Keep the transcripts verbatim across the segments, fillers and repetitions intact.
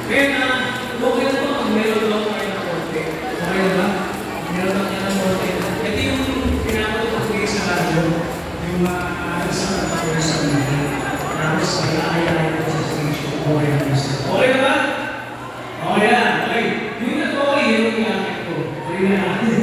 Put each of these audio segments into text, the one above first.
Ngayon na, okay na ba? Meron lang tayo ng korte. Okay na ba? Meron lang tayo ng korte. Ito yung pinapatapagay sa radyo. Yung mga isang natapos sa mga. Tapos kaya-kaya ito sa stage. Okay na ba? Okay na ba? Okay na. Okay. Yung na okay, yung gamit ko. Okay na.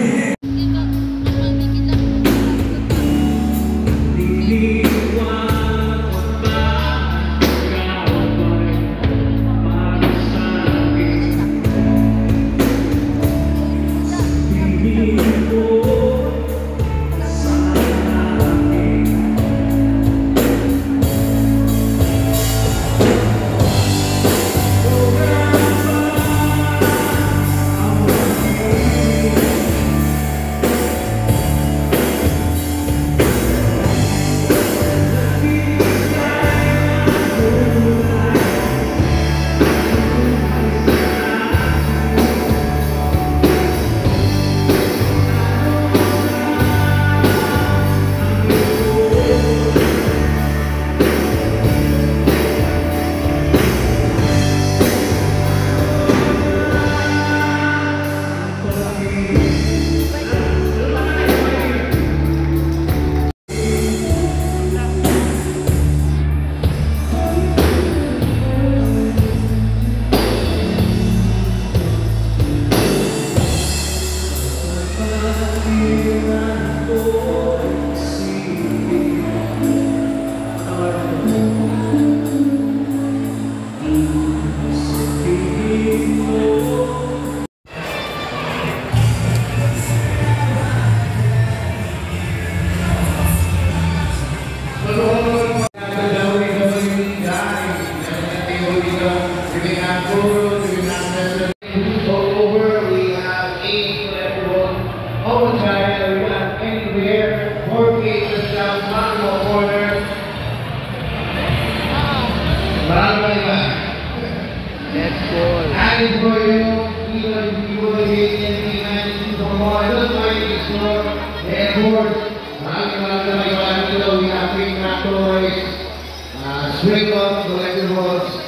Swing up, collectibles.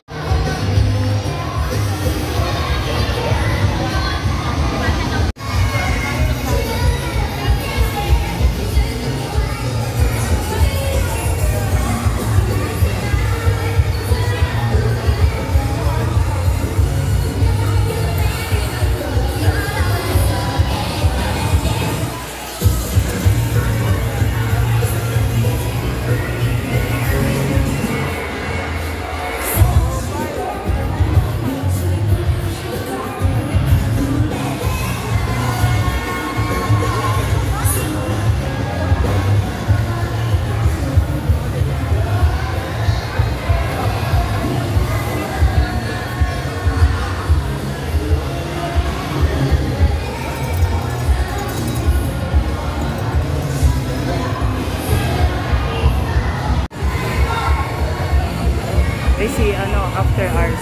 Si ano, after hours.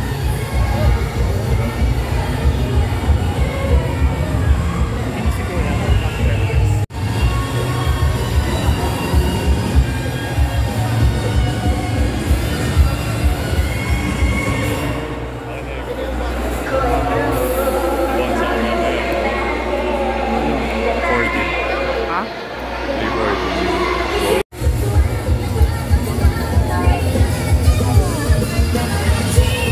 Ano siguro after hours. Ha? Thank you.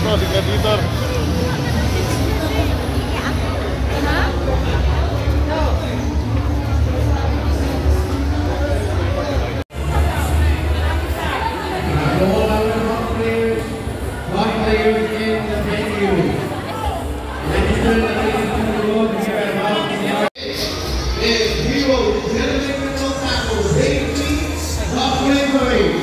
to, si Editor. Is Heroes Generation Otaku Generation.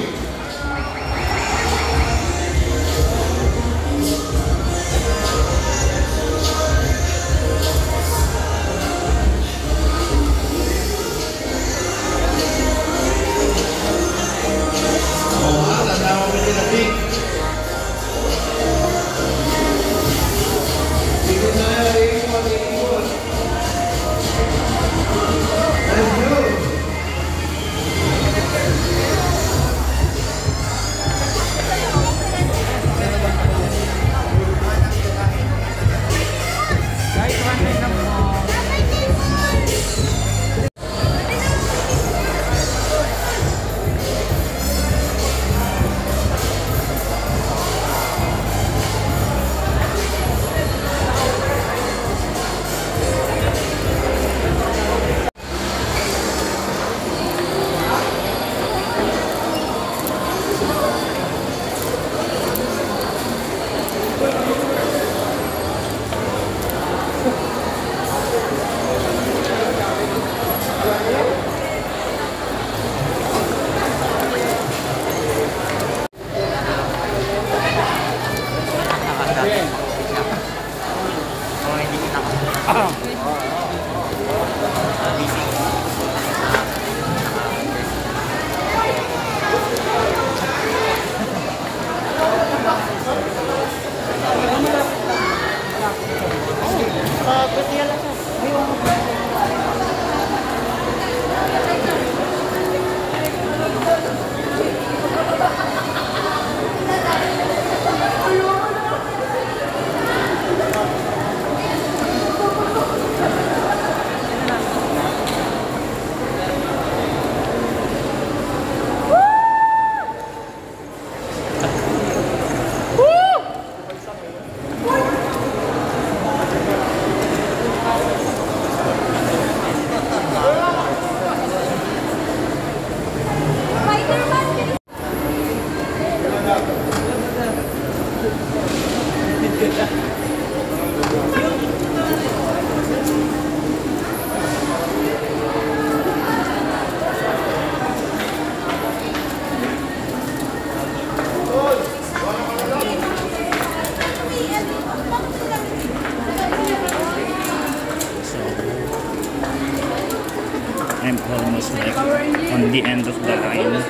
I'm almost like on the end of the line.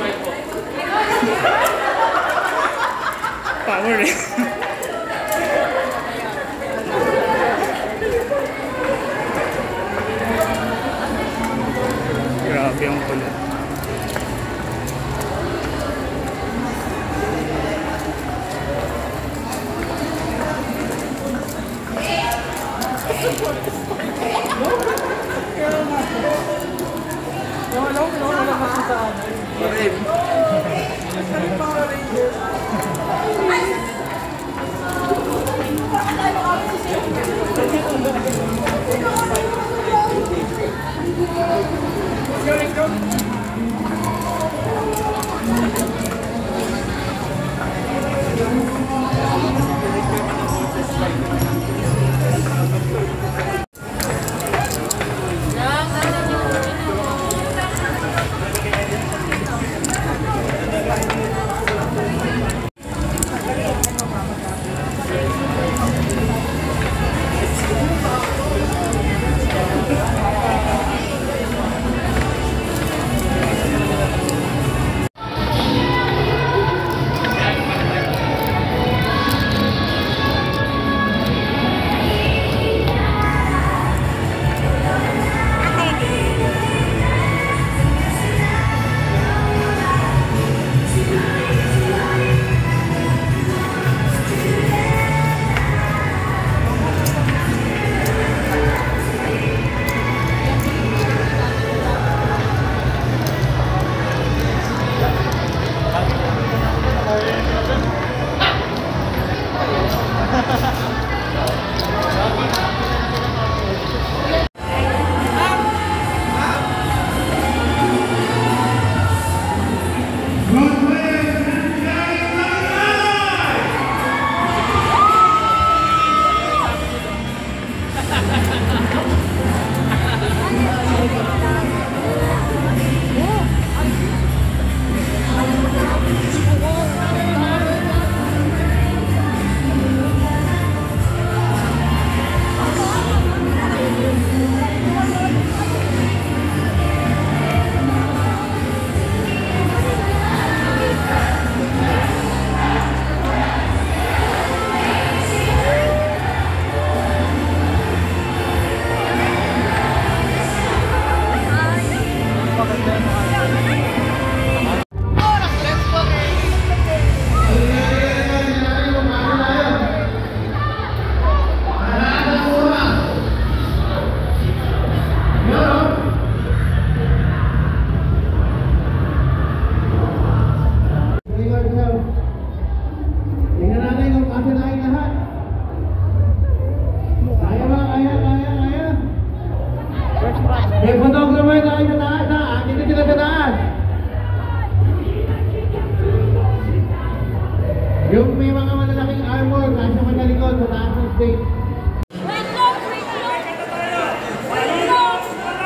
Power. Grabe ang kulit.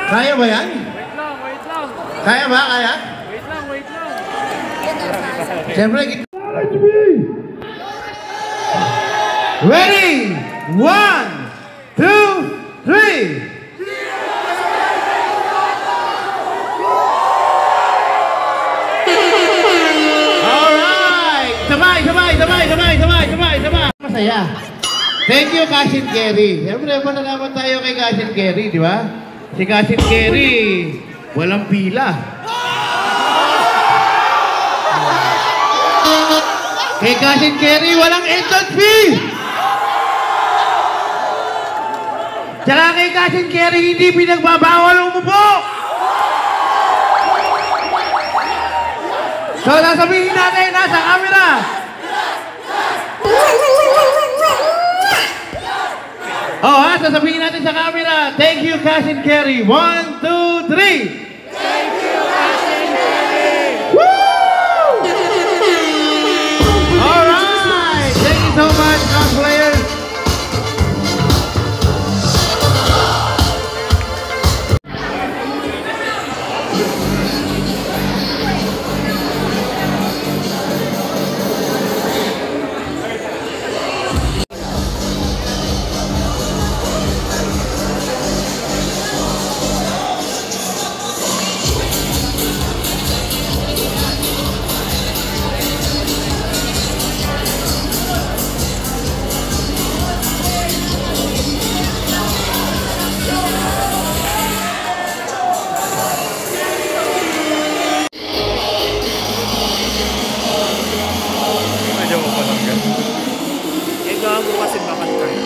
Kaya ba yan? Wait lang, wait lang. Kaya ba? Kaya? Wait lang, wait lang. Siyempre, ready? One, two, three. Alright! Sabay, sabay, sabay, sabay, sabay, sabay, sabay. Masaya. Thank you, Cashin Kerry. Siyempre, malalaman tayo kay Cashin Kerry, di ba? Si Cashin Kerry, walang pila. Kay Cashin Kerry, walang entrance fee! Tsaka kay Cashin Kerry, hindi pinagbabawal umupo! So, nasabihin natin, nasa camera! Oh, ha? Sasabihin natin sa camera. Thank you, Cashin Kerry. One, two, three! Thank you, Cashin Kerry! Woo! Alright! Thank you so much, cosplayers. Eh, gago kasi bakit kayo?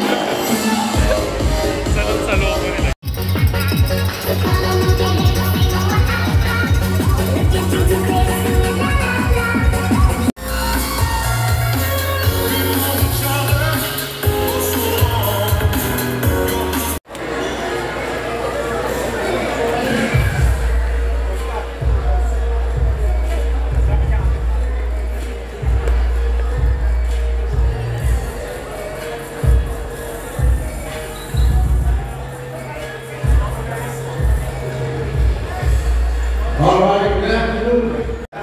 Salong sa loob nila. Alright, good afternoon.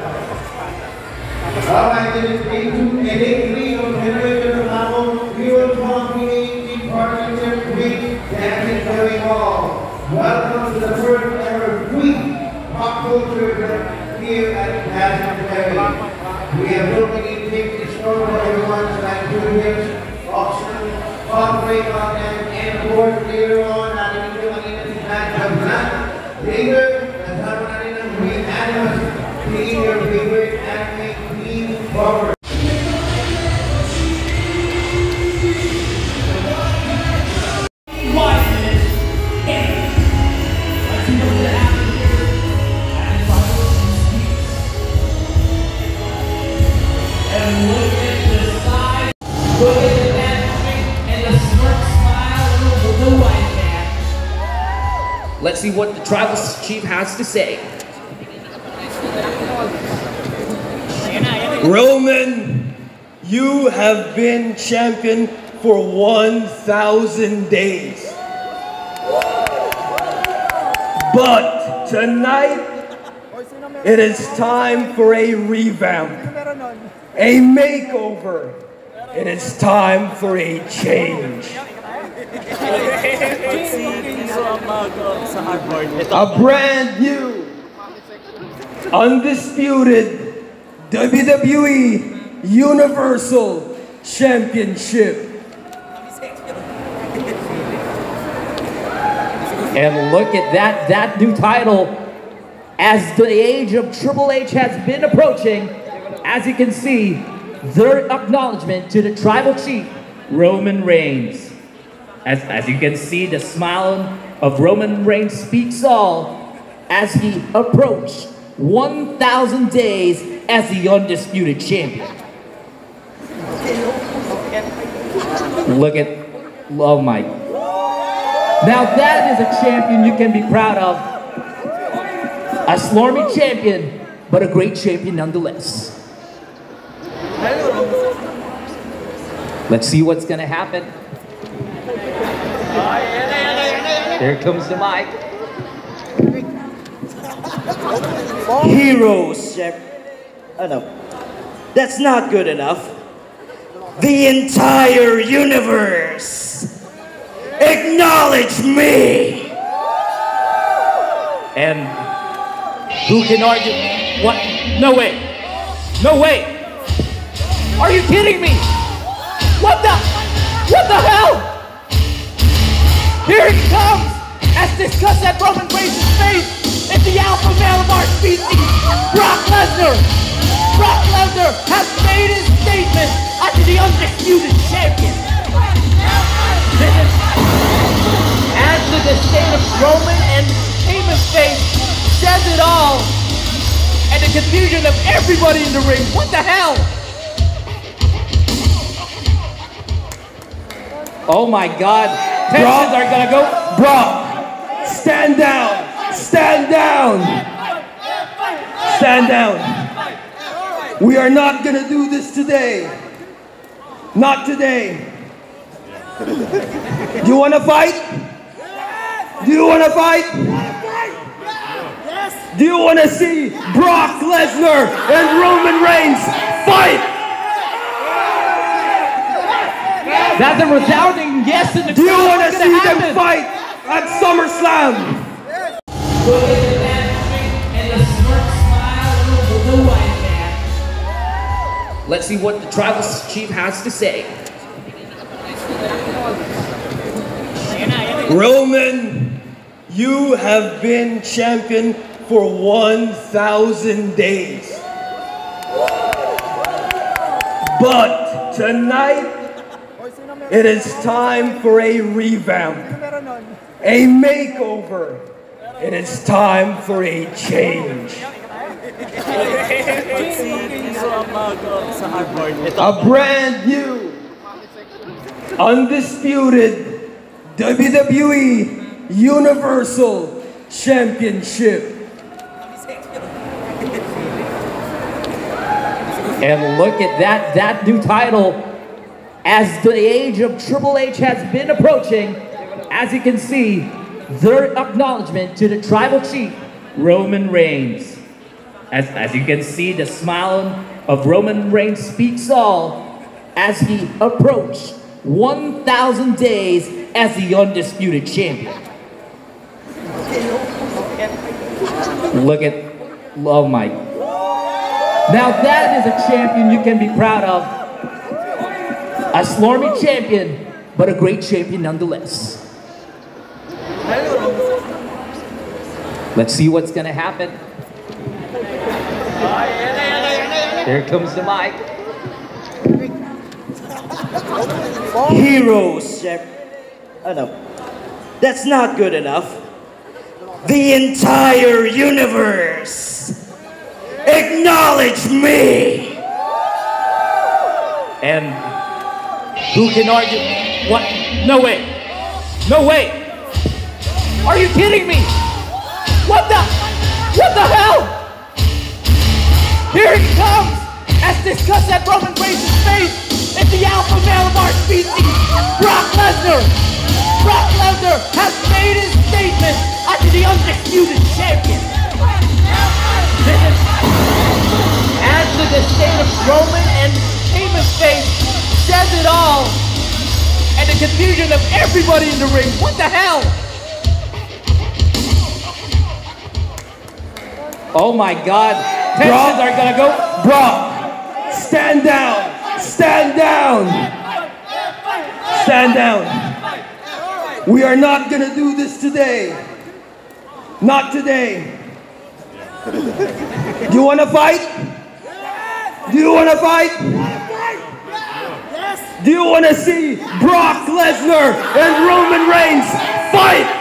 Alright, it is day two and day three of Generation Otaku HeroesPh in partnership with Dancing Very Hall. Welcome to the first ever Tweet Pop Culture event here at Dancing Very. We have broken in tickets store for everyone, so like juniors, auction, cosplay content, and of course later on, natin ito kanina si Matt Jabran. Later, kasama natin ang re-animus, seeing your favorite anime theme cover. Let's see what the tribal chief has to say. Roman, you have been champion for one thousand days. But tonight, it is time for a revamp, a makeover. It is time for a change. A brand new, undisputed W W E Universal Championship. And look at that, that new title. As the age of Triple H has been approaching, as you can see, their acknowledgement to the tribal chief, Roman Reigns. As, as you can see, the smile of Roman Reigns speaks all as he approached one thousand days as the undisputed champion. Look at, oh my. Now that is a champion you can be proud of. A slormy champion, but a great champion nonetheless. Let's see what's gonna happen. There comes the mic. HeroesPh. Oh no, that's not good enough. The entire universe acknowledge me. And who can argue? What? No way. No way. Are you kidding me? What the? What the hell? Here he comes, as discussed at Roman Reigns' face, in the alpha male of our species, Brock Lesnar. Brock Lesnar has made his statement as the undisputed champion. This is as the disdain of Roman and Heyman's face says it all, and the confusion of everybody in the ring. What the hell? Oh my God! Tensions are gonna go. Brock, stand down! Stand down! Stand down! We are not gonna do this today. Not today. Do you wanna fight? Do you wanna fight? Do you wanna see Brock Lesnar and Roman Reigns fight? That's a resounding yes in the Do you crowd. wanna What's see gonna them happen? fight at SummerSlam? Look at that drink and the smirk smile of the white man. Let's see what the tribal chief has to say. Roman, you have been champion for one thousand days. But tonight, it is time for a revamp, a makeover. It is time for a change. A brand new, undisputed W W E Universal Championship. And look at that, that new title. As the age of Triple H has been approaching, as you can see, their acknowledgement to the tribal chief, Roman Reigns. As, as you can see, the smile of Roman Reigns speaks all as he approached one thousand days as the undisputed champion. Look at, oh my. Now that is a champion you can be proud of. A slormy champion, but a great champion nonetheless. Let's see what's gonna happen. Here comes the mic. HeroesPh. Oh no, that's not good enough. The entire universe acknowledge me. And who can argue? What? No way. No way. Are you kidding me? What the? What the hell? Here he comes, as discussed at Roman Reigns' face, in the alpha male of our species, Brock Lesnar. Brock Lesnar has made his statement as the undisputed champion. This is as the disdain of Roman and Heyman's face says it all, and the confusion of everybody in the ring. What the hell? Oh my God! Tensions Brock, are gonna go. Brock, stand down! Stand down! Stand down! We are not gonna do this today. Not today. Do you wanna fight? Do you wanna fight? Do you wanna see Brock Lesnar and Roman Reigns fight?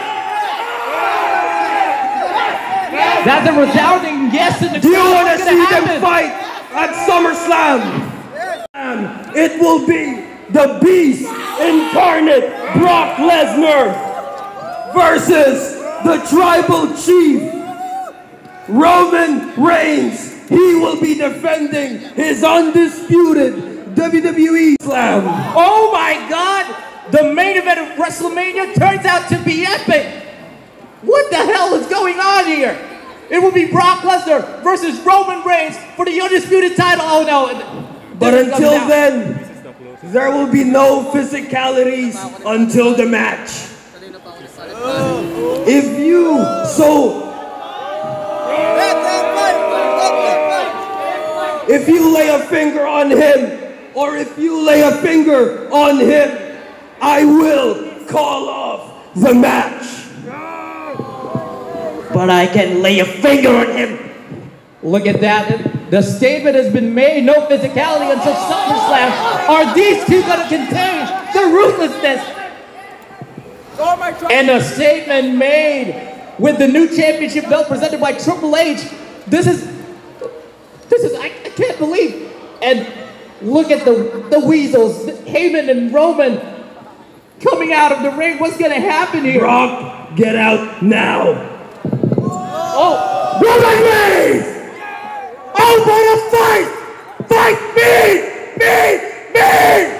That's a resounding yes in the crowd. Do you wanna What's see gonna them happen? fight at SummerSlam? It will be the Beast incarnate, Brock Lesnar, versus the Tribal Chief, Roman Reigns. He will be defending his undisputed W W E Slam. Oh my God! The main event of WrestleMania turns out to be epic. What the hell is going on here? it will be Brock Lesnar versus Roman Reigns for the undisputed title. Oh no. But until then, there will be no physicalities until the match. If you so if you lay a finger on him, or if you lay a finger on him, I will call off the match. But I can lay a finger on him. Look at that. The statement has been made. No physicality until SummerSlam. Are these two going to contain the ruthlessness? And a statement made with the new championship belt presented by Triple H. This is, this is, I, I can't believe. And look at the, the weasels, Heyman and Roman coming out of the ring. What's going to happen here? Brock, get out now. Oh, Roman Reigns! I wanna fight! Fight me! Me! Me!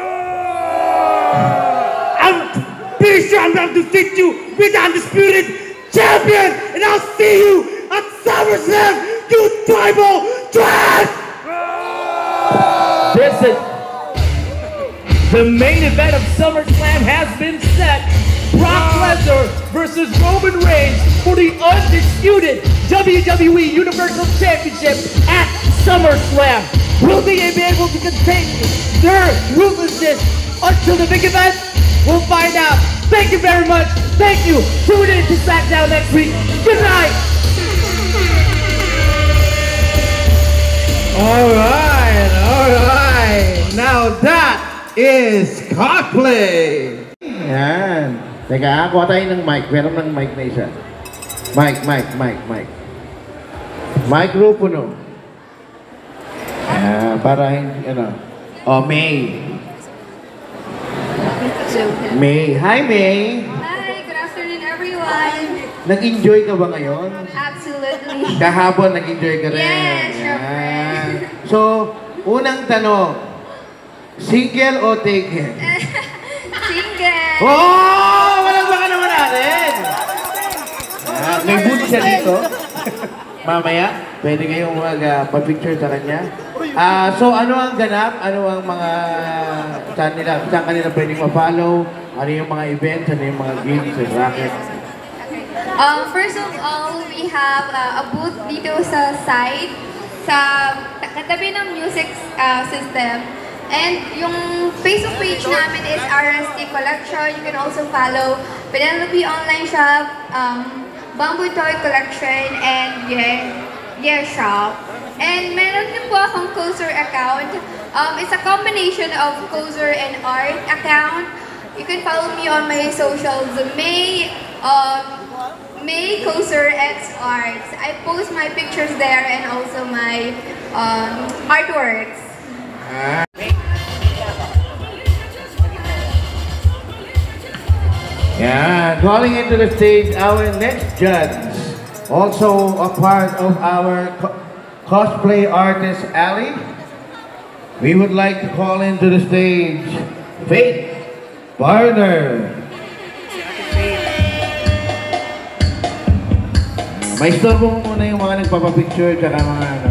I'm pretty sure I'm gonna defeat you with the undisputed champion, and I'll see you at SummerSlam, you tribal trash! this is the main event of SummerSlam has been set. Brock Lesnar versus Roman Reigns for the undisputed W W E Universal Championship at SummerSlam. Will they be able to contain their ruthlessness until the big event? We'll find out. Thank you very much. Thank you. Tune in to SmackDown next week. Good night. All right, all right. Now that is cosplay. Yan. Teka, kuha tayo ng mic. Meron ng mic na isa. Mic, mic, mic, mic. Microphone. Ah, para hindi, ano. Oh, May. May. Hi, May. Hi, good afternoon everyone. Nag-enjoy ka ba ngayon? Absolutely. Kahapon, nag-enjoy ka rin. Yes, syempre. Yan. So, unang tanong. Single o taken? Single. Oh! Walang baka naman natin! Ah, may booth siya dito. Mamaya, pwede kayong mag-picture sa kanya. Ah, so, ano ang ganap? Ano ang mga saan nila, saan kanila pwedeng ma-follow? Ano yung mga events? Ano yung mga games and rackets? Um, first of all, we have uh, a booth dito sa side, sa katabi ng music uh, system. And yung Facebook page namin is R S T Collection. You can also follow Penelope Online Shop, um, Bamboo Toy Collection, and yeah, yeah Shop. And meron din po akong Cozer account. Um, it's a combination of Cozer and art account. You can follow me on my socials, May, uh, May Cozer X Arts. I post my pictures there and also my um, artworks. Ah. Yeah, calling into the stage our next judge, also a part of our co cosplay artist alley. We would like to call into the stage Faith Barner. May storbo mo muna yung mga nagpapapicture tsaka mga ano.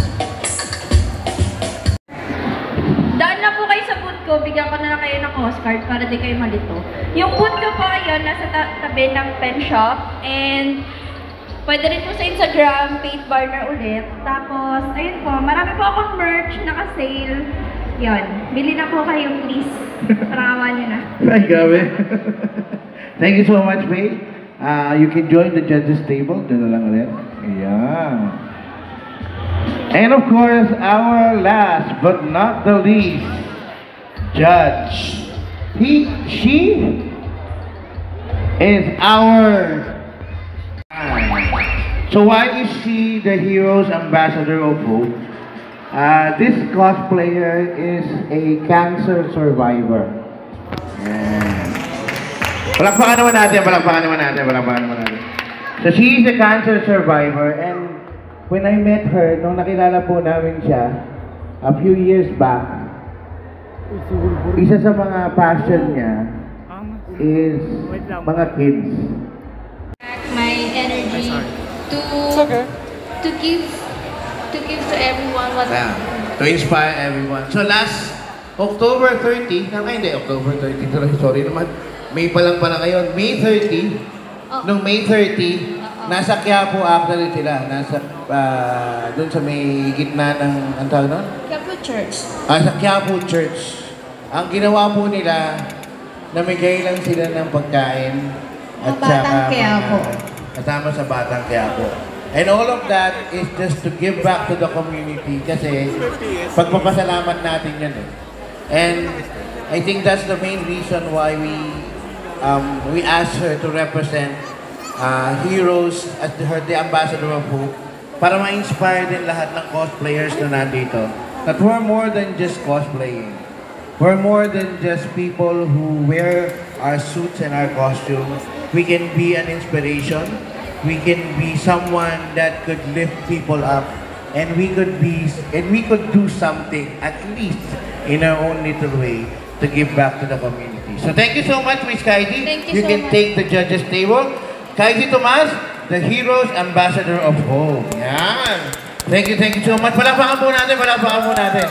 Daan na po kayo sa booth ko, bigyan ko na lang kayo ng postcard para di kayo malito. Yung booth ko po, ayun, nasa ta tabi ng pen shop. And pwede rin po sa Instagram, Faith Barner ulit. Tapos, ayun po, marami po akong merch, naka-sale. Yun, bili na po kayo, please. Parangawan nyo na. Ay, gabi. Thank you so much, Faith. Uh, you can join the judges table. Doon na lang ulit. Yeah. And of course, our last but not the least judge. He, she is our. So why is she the Heroes Ambassador of Hope? Uh, this cosplayer is a cancer survivor. Yeah. Palakpakan naman natin, palakpakan naman natin, palakpakan naman natin. So she is a cancer survivor, and when I met her, nung nakilala po namin siya, a few years back, isa sa mga passion niya is mga kids. My energy to okay. to give to give to everyone what Yeah, to inspire everyone. So last October thirty, na hindi, October thirty, sorry naman. May pa lang pala ngayon, May thirty. Oh. Nung May thirty, nasa Quiapo actually sila. Nasa, uh, dun sa may gitna ng, ang tawag nun? Quiapo Church. Ah, sa Quiapo Church. Ang ginawa po nila, namigay lang sila ng pagkain. At Mga batang saka, Quiapo. mga- Kasama sa Batang Quiapo. And all of that is just to give back to the community kasi pagpapasalamat natin yan eh. And I think that's the main reason why we um, we asked her to represent uh, Heroes as the, her, the ambassador of hope para ma-inspire din lahat ng cosplayers na nandito. That we're more than just cosplaying. We're more than just people who wear our suits and our costumes. We can be an inspiration. We can be someone that could lift people up, and we could be, and we could do something at least in our own little way to give back to the community. So thank you so much, Miss Kaiji. Thank you You so can much. take the judges table. Kaiji Tomas, the Heroes Ambassador of Hope. Yan. Thank you, thank you so much. Palakpakan po natin, palakpakan po natin.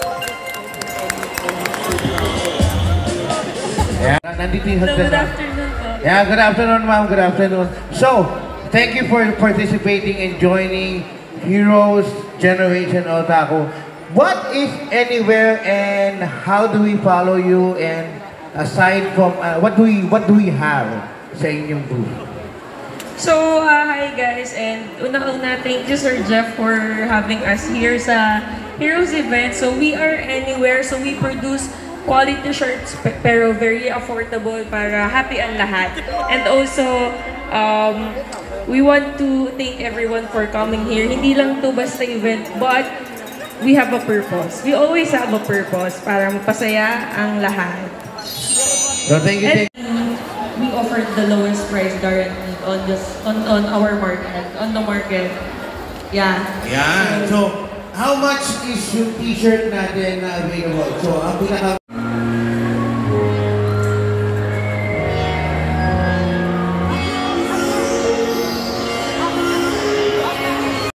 Yeah, nandito yung Good afternoon po. Yeah, good afternoon, ma'am. Good afternoon. So, thank you for participating and joining Heroes Generation Otaku. What is Anywhere and how do we follow you? And aside from uh, what do we what do we have sa inyong booth? So, uh, hi guys, and una-una, thank you Sir Jeff for having us here sa Heroes event. So, we are Anywhere, so we produce quality shirts pe- pero very affordable para happy ang lahat. And also, um, we want to thank everyone for coming here. Hindi lang to basta event, but we have a purpose. We always have a purpose para mapasaya ang lahat. So, thank you. Thank And we offered the lowest price guaranteed on this on, on our market, on the market. Yeah. Yeah. So, how much is yung t-shirt natin na available? So, ang pinaka